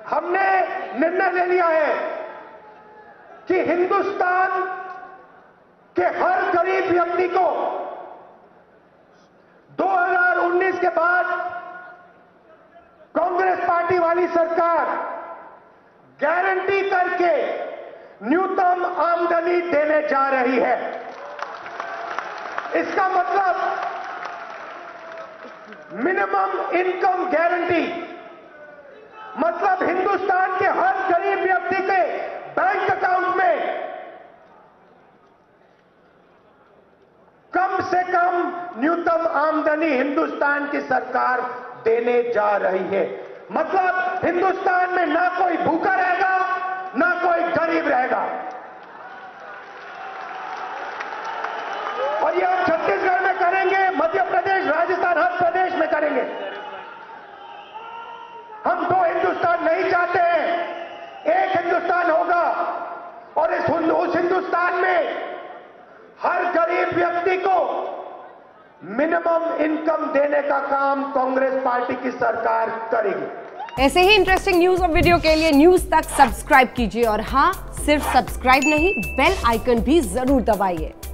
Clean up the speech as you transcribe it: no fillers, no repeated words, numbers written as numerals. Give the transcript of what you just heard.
हमने निर्णय ले लिया है कि हिंदुस्तान के हर गरीब व्यक्ति को 2019 के बाद कांग्रेस पार्टी वाली सरकार गारंटी करके न्यूनतम आमदनी देने जा रही है। इसका मतलब मिनिमम इनकम गारंटी, मतलब हिंदुस्तान के हर गरीब व्यक्ति के बैंक अकाउंट में कम से कम न्यूनतम आमदनी हिंदुस्तान की सरकार देने जा रही है। मतलब हिंदुस्तान में ना कोई भूखा रहेगा, ना कोई गरीब रहेगा। और ये हम छत्तीसगढ़ में करेंगे, मध्य प्रदेश, राजस्थान, हर प्रदेश में करेंगे। हम दो हिंदुस्तान नहीं चाहते हैं, एक हिंदुस्तान होगा और उस हिंदुस्तान में हर गरीब व्यक्ति को मिनिमम इनकम देने का काम कांग्रेस पार्टी की सरकार करेगी। ऐसे ही इंटरेस्टिंग न्यूज और वीडियो के लिए न्यूज तक सब्सक्राइब कीजिए और हाँ, सिर्फ सब्सक्राइब नहीं, बेल आइकन भी जरूर दबाइए।